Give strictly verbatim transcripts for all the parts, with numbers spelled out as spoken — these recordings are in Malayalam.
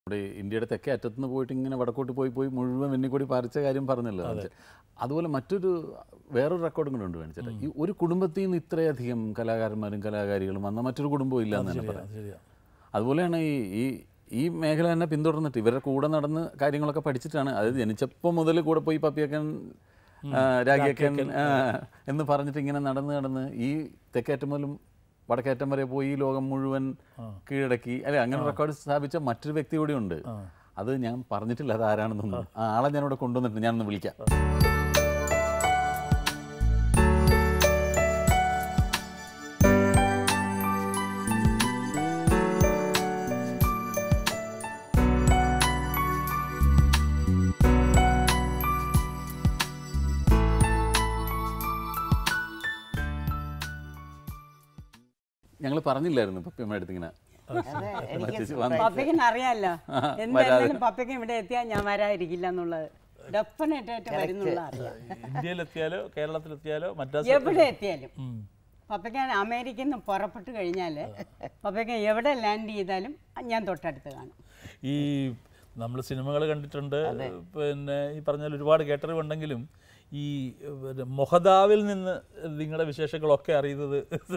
ഇവിടെ ഇന്ത്യയുടെ തെക്കേ അറ്റത്തുനിന്ന് പോയിട്ട് ഇങ്ങനെ വടക്കോട്ട് പോയി പോയി മുഴുവൻ വെന്നിക്കൂടി പറിച്ച കാര്യം പറഞ്ഞല്ലോ. അതുപോലെ മറ്റൊരു വേറൊരു റെക്കോർഡും കൂടെ ഉണ്ട് കാണിച്ചിട്ട്, ഈ ഒരു കുടുംബത്തിൽ നിന്ന് ഇത്രയധികം കലാകാരന്മാരും കലാകാരികളും വന്ന മറ്റൊരു കുടുംബവും ഇല്ല എന്ന് തന്നെ പറയാം. അതുപോലെയാണ് ഈ ഈ ഈ മേഖല തന്നെ പിന്തുടർന്നിട്ട് ഇവരുടെ കൂടെ നടന്ന് കാര്യങ്ങളൊക്കെ പഠിച്ചിട്ടാണ്, അതായത് ജനിച്ചപ്പോൾ മുതൽ കൂടെ പോയി പപ്പിയക്കൻ രാഗിയക്കൻ എന്ന് പറഞ്ഞിട്ട് ഇങ്ങനെ നടന്ന് നടന്ന് ഈ തെക്കേറ്റം മുതലും വടക്കേറ്റം വരെ പോയി ഈ ലോകം മുഴുവൻ കീഴടക്കി അല്ലെ, അങ്ങനെ റെക്കോർഡ് സ്ഥാപിച്ച മറ്റൊരു വ്യക്തി കൂടി ഉണ്ട്. അത് ഞാൻ പറഞ്ഞിട്ടില്ല അത് ആരാണെന്നൊന്നും. ആ ആളെ ഞാനിവിടെ കൊണ്ടുവന്നിട്ട് ഞാനൊന്ന് വിളിക്കാം. ഞങ്ങൾ പറഞ്ഞില്ലായിരുന്നു പപ്പിയമ്മ അടുത്ത് ഇങ്ങനെ പപ്പയ്ക്കിന് അറിയാമല്ലോ, എന്തായാലും പപ്പയ്ക്ക് ഇവിടെ എത്തിയാൽ ഞാൻ വരാതിരിക്കില്ല എന്നുള്ളത് ഡെഫിനറ്റ് ആയിട്ട് വരുന്നുള്ള അറിയാം. ഇന്ത്യയിലെത്തിയാലോ കേരളത്തിലെത്തിയാലോ എവിടെ എത്തിയാലും പപ്പയ്ക്ക് അമേരിക്കയിൽ നിന്ന് പുറപ്പെട്ട് കഴിഞ്ഞാൽ പപ്പയ്ക്ക് എവിടെ ലാൻഡ് ചെയ്താലും ഞാൻ തൊട്ടടുത്ത് കാണും. ഈ നമ്മൾ സിനിമകൾ കണ്ടിട്ടുണ്ട്, പിന്നെ ഈ പറഞ്ഞാൽ ഒരുപാട് കേട്ടറിവുണ്ടെങ്കിലും ഈ മൊഹദാവിൽ നിന്ന് നിങ്ങളുടെ വിശേഷങ്ങളൊക്കെ അറിയുന്നത്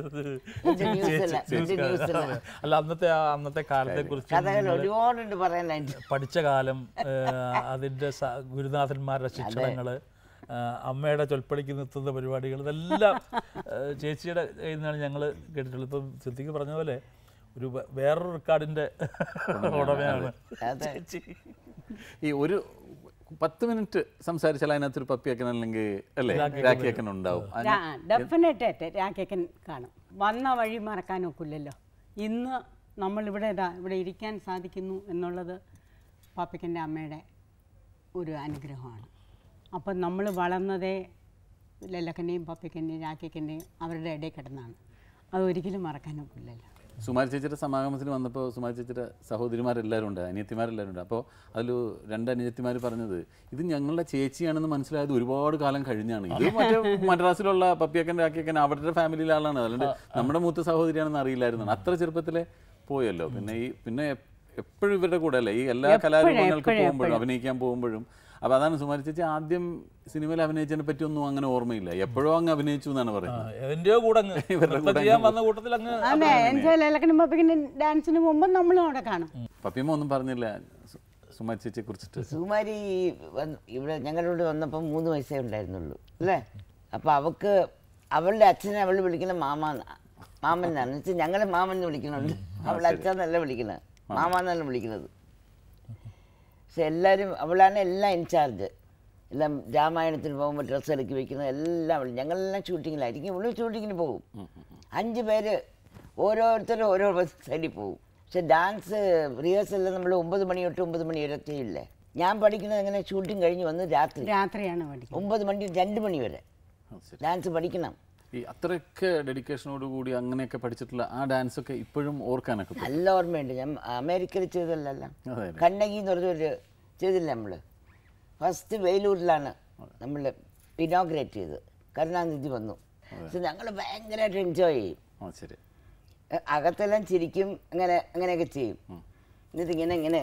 അല്ല, അന്നത്തെ അന്നത്തെ കാലത്തെ കുറിച്ച് പഠിച്ച കാലം, അതിൻ്റെ ഗുരുനാഥന്മാരുടെ ശിക്ഷണങ്ങള്, അമ്മയുടെ ചൊൽപ്പടിക്ക് നിർത്തുന്ന പരിപാടികൾ, ഇതെല്ലാം ചേച്ചിയുടെ കയ്യിൽ നിന്നാണ് ഞങ്ങൾ കേട്ടിട്ടുള്ളത്. ഇപ്പം സിദ്ദിഖ് പറഞ്ഞ പോലെ ഒരു വേറൊരു റെക്കോർഡിൻ്റെ ഉടമയാണ് ചേച്ചി. ഈ ഒരു പത്ത് മിനിറ്റ് സംസാരിച്ചാൽ അതിനകത്തൊരു പപ്പിയക്കൻ അല്ലെങ്കിൽ അല്ലേ രാഖിയക്കൻ ഉണ്ടാവും. ഡെഫിനറ്റ് ആയിട്ട് രാഖിയക്കൻ കാണും. വന്ന വഴി മറക്കാൻ ഒക്കില്ലല്ലോ. ഇന്ന് നമ്മളിവിടെ ഇതാ ഇവിടെ ഇരിക്കാൻ സാധിക്കുന്നു എന്നുള്ളത് പപ്പിക്കൻ്റെ അമ്മയുടെ ഒരു അനുഗ്രഹമാണ്. അപ്പം നമ്മൾ വളർന്നതേ ലല്ലക്കൻ്റെയും പപ്പിക്കൻ്റെയും രാഖിയക്കൻ്റെയും അവരുടെ ഇടയിൽ കിടന്നാണ്. അതൊരിക്കലും മറക്കാൻ ഒക്കില്ലല്ലോ. സുമാരി ചേച്ചിയുടെ സമാഗമത്തിന് വന്നപ്പോൾ സുമാരി ചേച്ചിയുടെ സഹോദരിമാരെല്ലാവരും ഉണ്ട്, അനിയത്തിമാരെല്ലാവരും ഉണ്ട്. അപ്പോൾ അതിൽ രണ്ട് അനിയത്തിമാർ പറഞ്ഞത് ഇത് ഞങ്ങളുടെ ചേച്ചിയാണെന്ന് മനസ്സിലായത് ഒരുപാട് കാലം കഴിഞ്ഞാണ്. ഇത് മറ്റേ മദ്രാസിലുള്ള പപ്പിയക്കൻ രാഖിയക്കൻ അവരുടെ ഫാമിലിയിലെ ആളാണ്, അതുകൊണ്ട് നമ്മുടെ മൂത്ത സഹോദരിയാണെന്ന് അറിയില്ലായിരുന്നു. അത്ര ചെറുപ്പത്തിലെ പോയല്ലോ. പിന്നെ ഈ പിന്നെ എപ്പോഴും ഇവരുടെ കൂടെ അല്ലേ ഈ എല്ലാ കലാരൂപങ്ങൾക്ക് പോകുമ്പോഴും അഭിനയിക്കാൻ പോകുമ്പോഴും. അപ്പോൾ അതാണ് സുമാരി ചേച്ചി ആദ്യം സിനിമയിൽ അഭിനയിച്ചതിനെ പറ്റി ഒന്നും അങ്ങനെ ഓർമ്മയില്ല, എപ്പോഴോ അങ്ങ് അഭിനയിച്ചു എന്നാണ് പറയുന്നത്. ഡാൻസിന് മുമ്പ് നമ്മളും അവിടെ കാണും. പപ്പിയമ്മ ഒന്നും പറഞ്ഞില്ല സുമാരി ചേച്ചിയെ കുറിച്ചിട്ട്. സുമാരി ഇവിടെ ഞങ്ങളോട് വന്നപ്പോൾ മൂന്ന് വയസ്സേ ഉണ്ടായിരുന്നുള്ളൂ അല്ലേ. അപ്പോൾ അവൾക്ക് അവളുടെ അച്ഛനെ അവൾ വിളിക്കുന്ന മാമ മാമൻ എന്നാണ് വെച്ചാൽ ഞങ്ങളെ മാമൻ എന്ന് വിളിക്കുന്നുണ്ട്. അവളുടെ അച്ഛനല്ല വിളിക്കുന്നത്, മാമാന്നല്ല വിളിക്കുന്നത്. പക്ഷെ എല്ലാവരും അവളാണ് എല്ലാം ഇൻചാർജ്. എല്ലാം രാമായണത്തിന് പോകുമ്പോൾ ഡ്രസ്സ് ഇറക്കി വയ്ക്കുന്നത് എല്ലാം അവൾ. ഞങ്ങളെല്ലാം ഷൂട്ടിങ്ങിലായിരിക്കും, ഇവിടെ ഷൂട്ടിങ്ങിന് പോകും. അഞ്ച് പേര് ഓരോരുത്തരും ഓരോ സൈഡിൽ പോകും. പക്ഷെ ഡാൻസ് റിഹേഴ്സലിൽ നമ്മൾ ഒമ്പത് മണി തൊട്ട് ഒമ്പത് മണി വരെ ചെയ്യില്ലേ. ഞാൻ പഠിക്കുന്നത് എങ്ങനെ ഷൂട്ടിങ് കഴിഞ്ഞ് വന്ന് രാത്രി രാത്രിയാണ് പഠിക്കുന്നത്. ഒമ്പത് മണി രണ്ട് മണി വരെ ഡാൻസ് പഠിക്കണം. ഈ അത്രയൊക്കെ ഡെഡിക്കേഷനോട് കൂടി അങ്ങനെയൊക്കെ പഠിച്ചിട്ടുള്ള ആ ഡാൻസ് ഒക്കെ ഇപ്പോഴും ഓർക്കാനൊക്കെ നല്ല ഓർമ്മയുണ്ട്. ഞാൻ അമേരിക്കയിൽ ചെയ്തതല്ല, കണ്ണകി എന്ന് പറഞ്ഞൊരു ചെയ്തില്ല നമ്മൾ. ഫസ്റ്റ് വേലൂരിലാണ് നമ്മൾ ഇനോഗ്രേറ്റ് ചെയ്ത്, കരുണാനിധി വന്നു. പക്ഷെ ഞങ്ങൾ ഭയങ്കരമായിട്ട് എൻജോയ് ചെയ്യും. ശരി, അകത്തെല്ലാം ചിരിക്കും, അങ്ങനെ അങ്ങനെയൊക്കെ ചെയ്യും. എന്നിട്ട് ഇങ്ങനെ ഇങ്ങനെ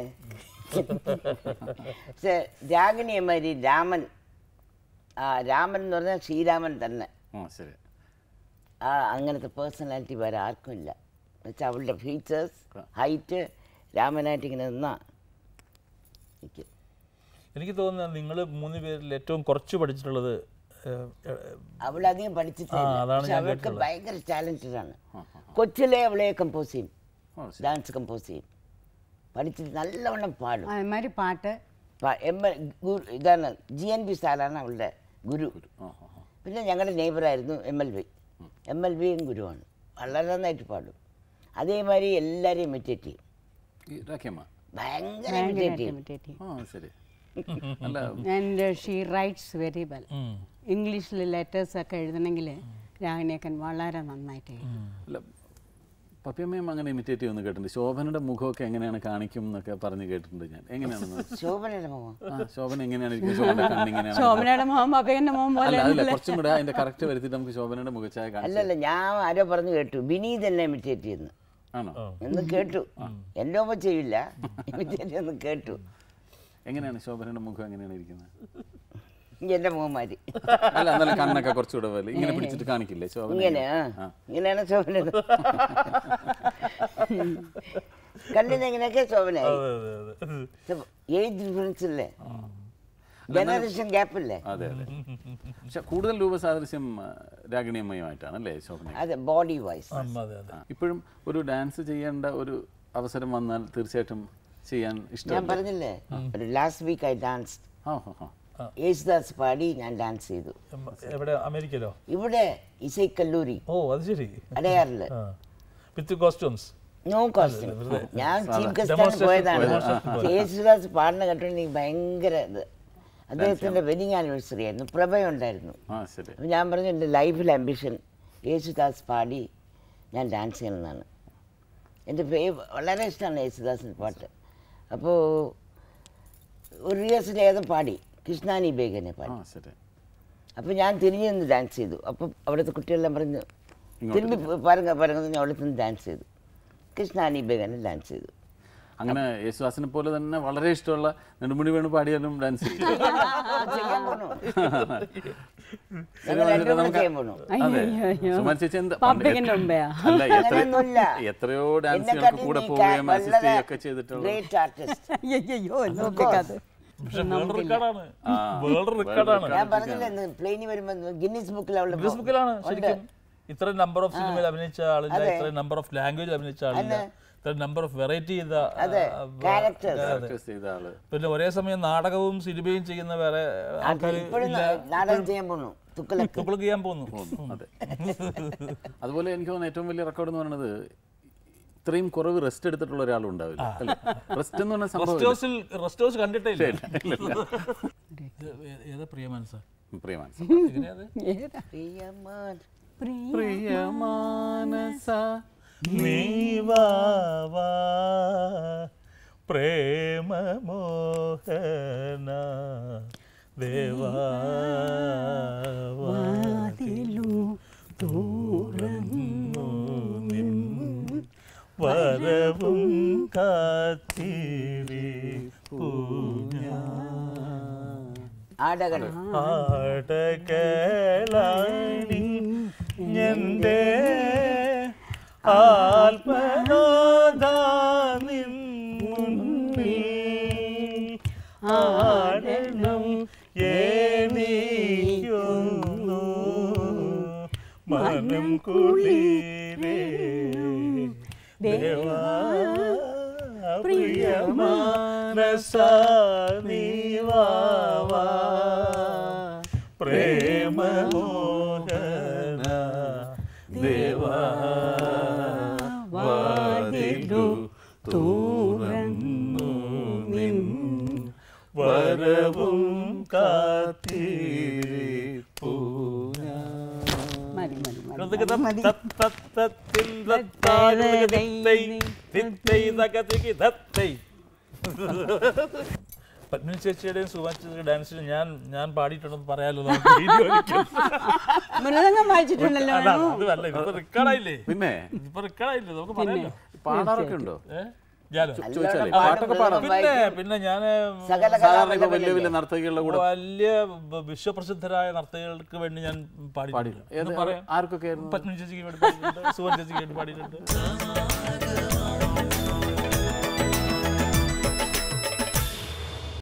പക്ഷെ രാഗിണിയമാരി രാമൻ, ആ രാമൻ എന്ന് പറഞ്ഞാൽ ശ്രീരാമൻ തന്നെ. ശരി, ആ അങ്ങനത്തെ പേഴ്സണാലിറ്റി വേറെ ആർക്കും ഇല്ല. എന്നുവെച്ചാൽ അവളുടെ ഫീച്ചേഴ്സ്, ഹൈറ്റ് രാമനായിട്ട് ഇങ്ങനെ നിന്നാ നിൽക്കും. എനിക്ക് തോന്നുന്നത് നിങ്ങൾ മൂന്ന് പേരിൽ ഏറ്റവും കുറച്ച് പഠിച്ചിട്ടുള്ളത് അവളധികം പഠിച്ചിട്ടില്ല. പക്ഷെ അവൾക്ക് ഭയങ്കര ടാലൻറ്റഡ് ആണ്. കൊച്ചിലെ അവളെ കമ്പോസ് ചെയ്യും, ഡാൻസ് കമ്പോസ് ചെയ്യും, പഠിച്ചിട്ട് നല്ലവണ്ണം പാടും. അതേമാതിരി പാട്ട് ഇതാണ് ജി എൻ പി സാറാണ് അവളുടെ ഗുരു. പിന്നെ ഞങ്ങളുടെ നെയ്ബറായിരുന്നു M L V. M L വിയും ഗുരുവാണ്, വളരെ നന്നായിട്ട് പാടും. അതേമാതിരി എല്ലാവരെയും ഇമിറ്റേറ്റ് ചെയ്യും, ഭയങ്കര ഇമിറ്റേറ്റ് ചെയ്യും. And she writes very well. ഇംഗ്ലീഷിൽ ലെറ്റേഴ്സ് ഒക്കെ എഴുതണമെങ്കിൽ രാഗിണിയക്കൻ വളരെ നന്നായിട്ട് എഴുതും. പപ്പിയമ്മയും അങ്ങനെ ഇമിറ്റേറ്റ് ചെയ്യുമെന്ന് കേട്ടിട്ടുണ്ട്. ശോഭനയുടെ മുഖമൊക്കെ എങ്ങനെയാണ് കാണിക്കും എന്നൊക്കെ പറഞ്ഞ് കേട്ടിട്ടുണ്ട് ഞാൻ. എങ്ങനെയാണെന്ന് ശോഭനയുടെ മുഖം ശോഭന എങ്ങനെയാണ് ശോഭന കണ്ണിങ്ങനെയാണ് ശോഭനയുടെ മുഖം പപ്പിയന്റെ മുഖം പോലെ കുറച്ചും കൂടെ അതിന്റെ കറക്റ്റ് വരുത്തിയിട്ട് നമുക്ക് ശോഭനയുടെ മുഖച്ചായ കാണാം. അല്ലല്ല, ഞാൻ ആരോ പറഞ്ഞു കേട്ടു വിനീത് എന്നെ ഇമിറ്റേറ്റ് ചെയ്യുന്നു. ആണോ? എന്ന് കേട്ടു. എൻ്റെ ഒപ്പം ചെയ്യില്ല, ഇമിറ്റേറ്റ് ഒന്ന് കേട്ടു. എങ്ങനെയാണ് ശോഭനയുടെ മുഖം എങ്ങനെയാണ് ഇരിക്കുന്നത്? എൻ്റെ മുഖമാരി അല്ല, എന്നാലും കണ്ണൊക്കെ കുറച്ചുകൂടെ പോലെ ഇങ്ങനെ പിടിച്ചിട്ട് കാണിക്കില്ലേ ശോഭന? ഇങ്ങനെ ഇങ്ങനെയാണ് ശോഭന. കണ്ണിന് എങ്ങനെയൊക്കെ ശോഭനായി. ഏജ് ഡിഫറൻസ് ഇല്ലേ, ജനറേഷൻ ഗ്യാപ്പ് ഇല്ലേ? അതെ അതെ. പക്ഷെ കൂടുതൽ രൂപസാദൃശ്യം രാഗിണിയമ്മയുമായിട്ടാണ് അല്ലേ ശോഭന? അതെ, ബോഡി വൈസ്. ഇപ്പോഴും ഒരു ഡാൻസ് ചെയ്യേണ്ട ഒരു അവസരം വന്നാൽ തീർച്ചയായിട്ടും ചെയ്യാൻ ഇഷ്ടം. ഞാൻ പറഞ്ഞില്ലേ, ഒരു ലാസ്റ്റ് വീക്ക് ഐ ഡാൻസ്. ആ ഹാ ഹാ. യേശുദാസ് പാടി ഞാൻ ഡാൻസ് ചെയ്തു. എവിടെ? അമേരിക്കയിലോ? ഇവിടെ ഇസൈക്കല്ലൂരി. ഓ, അത് ശരി. അടയാറില്. With costumes? No costume. ഞാൻ ചീഫ് ഗസ്റ്റാണ് പോയതാണ്. യേശുദാസ് പാടുന്ന കേട്ടോണ്ട് എനിക്ക് ഭയങ്കര ഇത്. അദ്ദേഹത്തിൻ്റെ വെഡിങ് ആനിവേഴ്സറി ആയിരുന്നു, പ്രഭയുണ്ടായിരുന്നു. അപ്പം ഞാൻ പറഞ്ഞു എൻ്റെ ലൈഫിൽ ആംബിഷൻ യേശുദാസ് പാടി ഞാൻ ഡാൻസ് ചെയ്യണമെന്നാണ്. എൻ്റെ ഫേവ് വളരെ ഇഷ്ടമാണ് യേശുദാസിൻ്റെ പാട്ട്. അപ്പോൾ ഒരു റിഹേഴ്സൽ ഏതും പാടി, കൃഷ്ണാനി ബേഗനെ പാടി. അപ്പോൾ ഞാൻ തിരിഞ്ഞു നിന്ന് ഡാൻസ് ചെയ്തു. അപ്പം അവിടുത്തെ കുട്ടികളെല്ലാം പറഞ്ഞു തിരുമ്പി പാരുങ്ക പാരുങ്ക ഞാൻ അവിടെ നിന്ന് ഡാൻസ് ചെയ്തു. കൃഷ്ണാനി ബേഗനെ ഡാൻസ് ചെയ്തു. അങ്ങനെ യേശുദാസിനെ പോലെ തന്നെ വളരെ ഇഷ്ടമുള്ള നെടുമുടി വേണു പാടിയാലും ഡാൻസ് ചെയ്യും. എത്രയോ ഡാൻസുകൾക്ക് കൂടെ പോവുകയും അസിസ്റ്റ് ചെയ്യുകയൊക്കെ ചെയ്തിട്ടുള്ള ഇത്ര നമ്പർ ഓഫ് സിനിമയിൽ അഭിനയിച്ച ആളില്ല, ഇത്ര നമ്പർ ഓഫ് ലാംഗ്വേജ് അഭിനയിച്ച ആളില്ല, ഇത്ര നമ്പർ ഓഫ് വെറൈറ്റി ചെയ്ത. പിന്നെ ഒരേ സമയം നാടകവും സിനിമയും ചെയ്യുന്ന വേറെ ആൾക്കാർ തുക്കളക്ക് ചെയ്യാൻ പോകുന്നു. അതെ. അതുപോലെ എനിക്ക് തോന്നുന്നു ഏറ്റവും വലിയ റെക്കോർഡ് എന്ന് പറയുന്നത് ഇത്രയും കുറവ് റെസ്റ്റ് എടുത്തിട്ടുള്ള ഒരാളുണ്ടാവില്ല. റെസ്റ്റ് എന്ന് പറഞ്ഞ സംഭവം റെസ്റ്റ് ഹൗസ് കണ്ടിട്ടേ ഇല്ല. ഏതാ പ്രിയമാനസ? പ്രിയമാനസ പ്രിയമാനസ നീവാ പ്രേമ മോഹന ദേവാതിലു തുറന്നു നിൻ വരവും കാത്തിരിപ്പൂ ആടകൾ ആടകളാണി ഞന്റെ ആത്മനാഥാനിൻ മുന്നിൽ ആടണം ഏണിയൊന്നു മനം കുളിരേ ദേവാ പ്രിയമാനസ നീവാവാ പ്രേമമോഹന ദേവാ വാതിലു തുറന്നു നിൻ വരവും കാത്തിരിപ്പൂ പത്മിനി ചേച്ചിയുടെയും സുഭാഷ് ചേച്ചിയുടെ ഡാൻസിൽ ഞാൻ ഞാൻ പാടിയിട്ടുണ്ടെന്ന് പറയാലോ. മൃദംഗം വായിച്ചിട്ടുണ്ടല്ലോ. അതല്ല, ഇതിപ്പോ റെക്കോർഡായില്ലേ? പിന്നെ ഇപ്പൊ റെക്കോർഡായില്ലേ, നമുക്ക് പറയാലോ. പാടാറൊക്കെ ഉണ്ടോ? പിന്നെ പിന്നെ ഞാൻ വലിയ വലിയ നർത്തകികളുടെ കൂടെ വലിയ വിശ്വപ്രസിദ്ധരായ നർത്തകികൾക്ക് വേണ്ടി ഞാൻ പാടി. ആർക്കൊക്കെ? പത്മിനി ചേച്ചിക്ക് വേണ്ടി പാടിയിട്ടുണ്ട്, സുഭാഷ് ചേച്ചിക്ക് വേണ്ടി പാടിയിട്ടുണ്ട്.